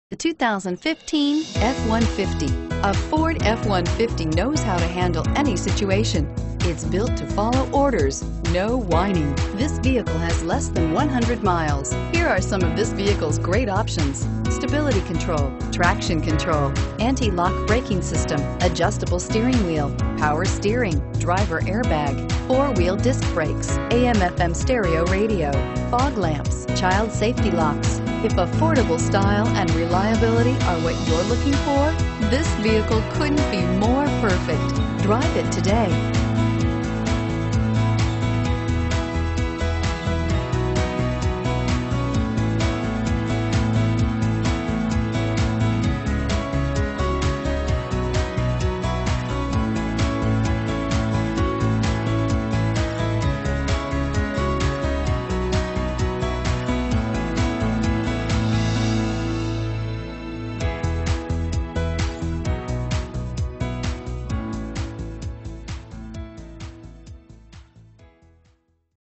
The 2015 F-150. A Ford F-150 knows how to handle any situation. It's built to follow orders, no whining. This vehicle has less than 100 miles. Here are some of this vehicle's great options: stability control, traction control, anti-lock braking system, adjustable steering wheel, power steering, driver airbag, four-wheel disc brakes, AM/FM stereo radio, fog lamps, child safety locks. If affordable style and reliability are what you're looking for, this vehicle couldn't be more perfect. Drive it today.